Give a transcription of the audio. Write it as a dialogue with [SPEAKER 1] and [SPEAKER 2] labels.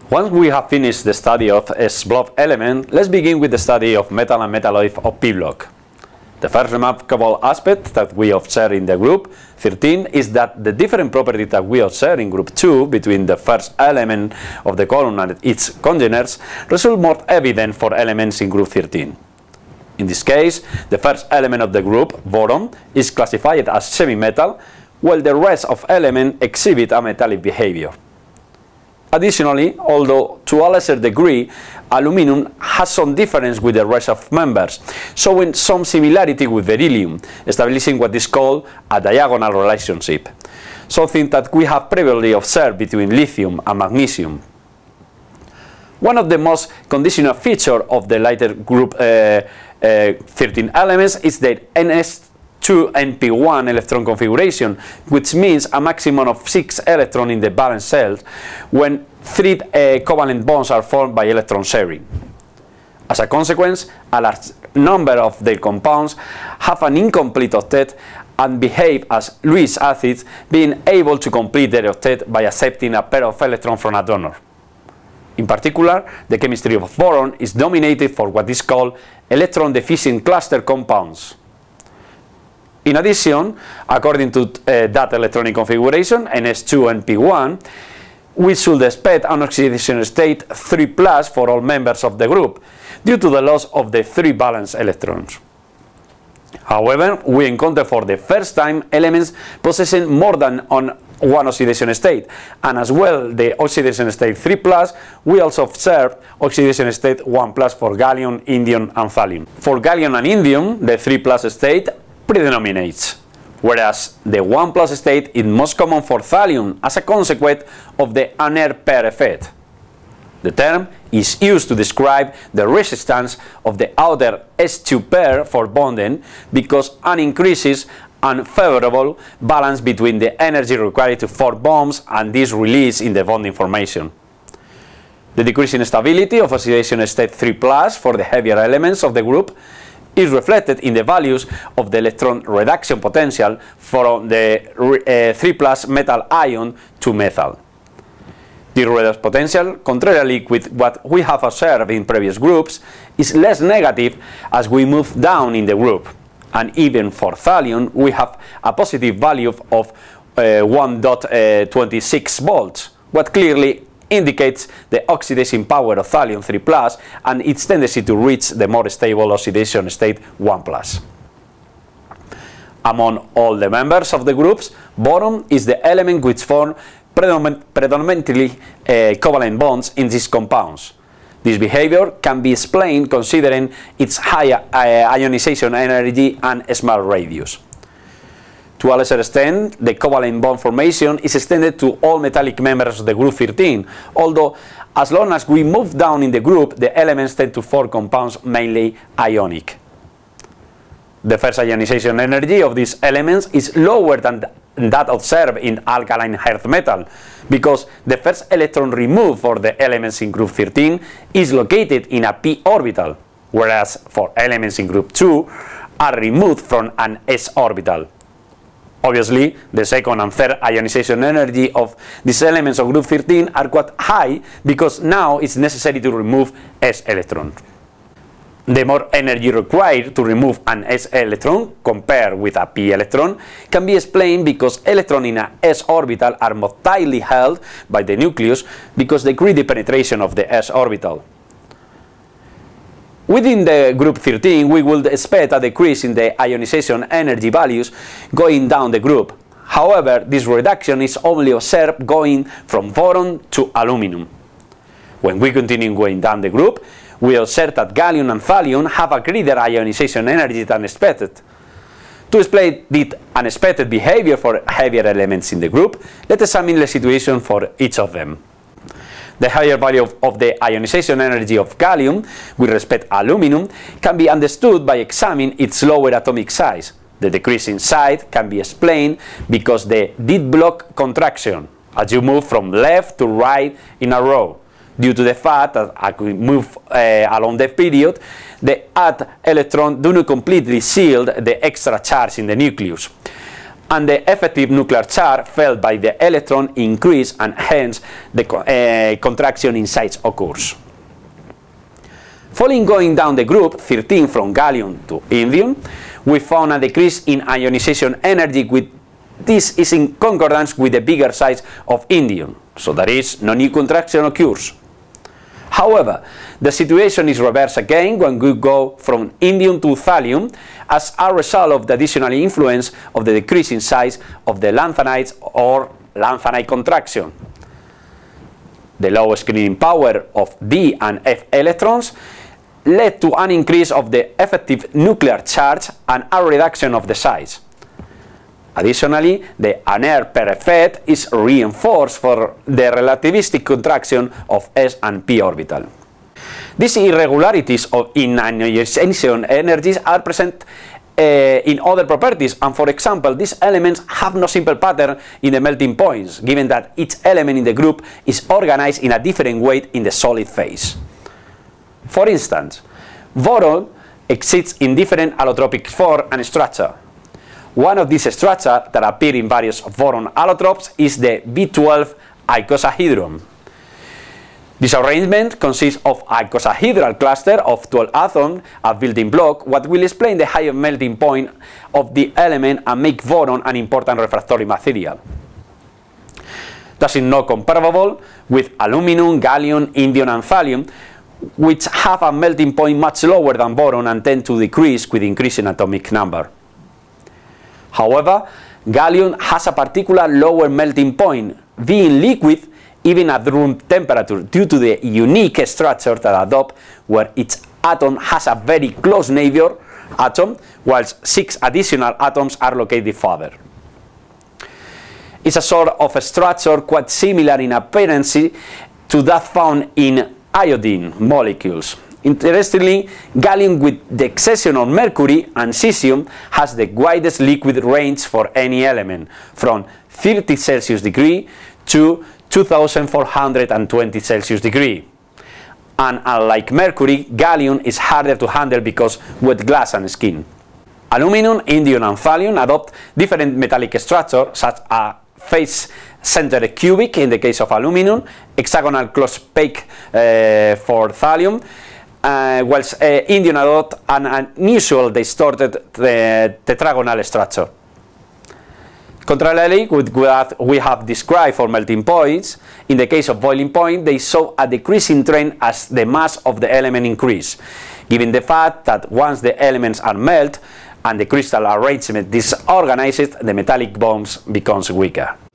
[SPEAKER 1] Once we have finished the study of S-block element, let's begin with the study of metal and metalloid of p-block. The first remarkable aspect that we observe in the group 13 is that the different properties that we observe in group 2 between the first element of the column and its congeners result more evident for elements in group 13. In this case, the first element of the group, boron, is classified as semi-metal, while the rest of elements exhibit a metallic behavior. Additionally, although to a lesser degree, aluminum has some difference with the rest of members, showing some similarity with beryllium, establishing what is called a diagonal relationship, something that we have previously observed between lithium and magnesium. One of the most conditional features of the lighter group 13 elements is their ns2np1 electron configuration, which means a maximum of 6 electrons in the valence shell when 3 covalent bonds are formed by electron sharing. As a consequence, a large number of their compounds have an incomplete octet and behave as Lewis acids, being able to complete their octet by accepting a pair of electrons from a donor. In particular, the chemistry of boron is dominated for what is called electron-deficient cluster compounds. In addition, according to that electronic configuration, ns2np1, we should expect an oxidation state 3+ for all members of the group, due to the loss of the 3 valence electrons. However, we encounter for the first time elements possessing more than one oxidation state, and as well the oxidation state 3+, we also observe oxidation state 1+ for gallium, indium and thallium. For gallium and indium, the 3+ state predominates, whereas the 1+ state is most common for thallium as a consequence of the Aner pair effect. The term is used to describe the resistance of the outer S2 pair for bonding because it increases unfavorable balance between the energy required to form bonds and this release in the bonding formation. The decreasing stability of oxidation state 3+ for the heavier elements of the group is reflected in the values of the electron reduction potential from the 3+ metal ion to methyl. The redox potential, contrarily with what we have observed in previous groups, is less negative as we move down in the group, and even for thallium we have a positive value of 1.26 volts, what clearly indicates the oxidation power of thallium 3+ and its tendency to reach the more stable oxidation state 1+. Among all the members of the groups, boron is the element which forms predominantly covalent bonds in these compounds. This behavior can be explained considering its high ionization energy and small radius. To a lesser extent, the covalent bond formation is extended to all metallic members of the group 13, although as long as we move down in the group, the elements tend to form compounds mainly ionic. The first ionization energy of these elements is lower than that observed in alkaline earth metal, because the first electron removed for the elements in group 13 is located in a p orbital, whereas for elements in group 2 are removed from an s orbital. Obviously, the second and third ionization energy of these elements of group 13 are quite high because now it's necessary to remove s electrons. The more energy required to remove an s electron compared with a p electron can be explained because electrons in a s orbital are more tightly held by the nucleus because they decrease the penetration of the s orbital. Within the group 13, we would expect a decrease in the ionization energy values going down the group. However, this reduction is only observed going from boron to aluminum. When we continue going down the group, we observe that gallium and thallium have a greater ionization energy than expected. To explain this unexpected behavior for heavier elements in the group, let's examine the situation for each of them. The higher value of the ionization energy of gallium with respect to aluminum can be understood by examining its lower atomic size. The decreasing size can be explained because the dead block contraction as you move from left to right in a row, due to the fact that as we move along the period, the add electron do not completely shield the extra charge in the nucleus. and the effective nuclear charge felt by the electron increase, and hence the contraction in size occurs. Following going down the group 13 from gallium to indium, we found a decrease in ionization energy. This is in concordance with the bigger size of indium, so that is, no new contraction occurs. However, the situation is reversed again when we go from indium to thallium as a result of the additional influence of the decrease in size of the lanthanides or lanthanide contraction. The low screening power of d and f electrons led to an increase of the effective nuclear charge and a reduction of the size. Additionally, the Aner-Per effect is reinforced for the relativistic contraction of s and p orbital. These irregularities in ionization energies are present in other properties, and for example, these elements have no simple pattern in the melting points, given that each element in the group is organized in a different way in the solid phase. For instance, boron exists in different allotropic form and structure. One of these structures that appear in various boron allotropes is the B12 icosahedron. This arrangement consists of a icosahedral cluster of 12 atoms, a building block, what will explain the higher melting point of the element and make boron an important refractory material. Thus is not comparable with aluminum, gallium, indium and thallium, which have a melting point much lower than boron and tend to decrease with increasing atomic number. However, gallium has a particular lower melting point, being liquid even at room temperature due to the unique structure that adopts, where each atom has a very close neighbor atom, whilst 6 additional atoms are located further. It's a sort of a structure quite similar in appearance to that found in iodine molecules. Interestingly, gallium, with the exception of mercury and cesium, has the widest liquid range for any element, from 30 Celsius degree to 2420 Celsius degree. And unlike mercury, gallium is harder to handle because with glass and skin. Aluminum, indium and thallium adopt different metallic structures, such as face-centered cubic in the case of aluminum, hexagonal closed peak for thallium, whilst indium adopt an unusual distorted tetragonal structure. Contrarily, with what we have described for melting points, in the case of boiling point, they show a decreasing trend as the mass of the element increase, given the fact that once the elements are melted and the crystal arrangement disorganizes, the metallic bonds becomes weaker.